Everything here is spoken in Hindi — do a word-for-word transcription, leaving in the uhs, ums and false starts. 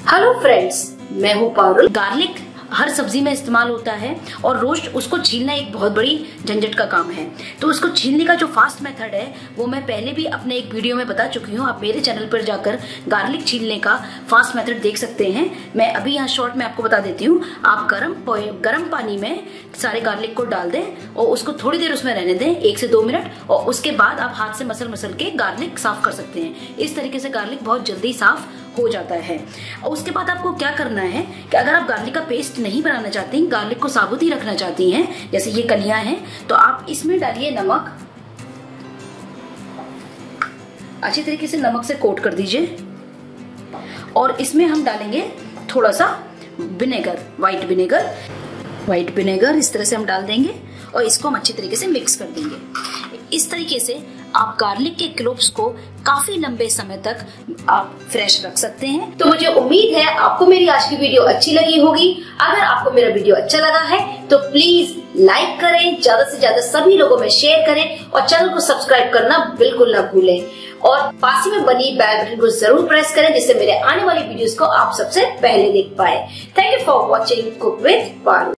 हेलो फ्रेंड्स, मैं हूँ पारुल। गार्लिक हर सब्जी में इस्तेमाल होता है और रोज उसको छीलना एक बहुत बड़ी झंझट का काम है। तो उसको छीलने का जो फास्ट मेथड है वो मैं पहले भी अपने एक वीडियो में बता चुकी हूँ। आप मेरे चैनल पर जाकर गार्लिक छीलने का फास्ट मेथड देख सकते हैं। मैं अभी यहाँ शॉर्ट में आपको बता देती हूँ। आप गरम गरम पानी में सारे गार्लिक को डाल दें और उसको थोड़ी देर उसमें रहने दें, एक से दो मिनट, और उसके बाद आप हाथ से मसल मसल के गार्लिक साफ कर सकते हैं। इस तरीके से गार्लिक बहुत जल्दी साफ हो जाता है। और उसके बाद आपको क्या करना है कि अगर आप गार्लिक का पेस्ट नहीं बनाना चाहती, गार्लिक को साबुत ही रखना चाहती हैं, जैसे ये कलियां हैं, तो आप इसमें डालिए नमक। अच्छी तरीके से नमक से कोट कर दीजिए और इसमें हम डालेंगे थोड़ा सा vinegar, white vinegar. White vinegar इस तरह से हम डाल देंगे और इसको हम अच्छी तरीके से मिक्स कर देंगे। इस तरीके से आप गार्लिक के क्लोव्स को काफी लंबे समय तक आप फ्रेश रख सकते हैं। तो मुझे उम्मीद है आपको मेरी आज की वीडियो अच्छी लगी होगी। अगर आपको मेरा वीडियो अच्छा लगा है तो प्लीज लाइक करें, ज्यादा से ज्यादा सभी लोगों में शेयर करें और चैनल को सब्सक्राइब करना बिल्कुल ना भूलें। और पास ही में बनी बेल बटन को जरूर प्रेस करें जिससे मेरे आने वाली वीडियोस को आप सबसे पहले देख पाए। Thank you for watching cook with Parul.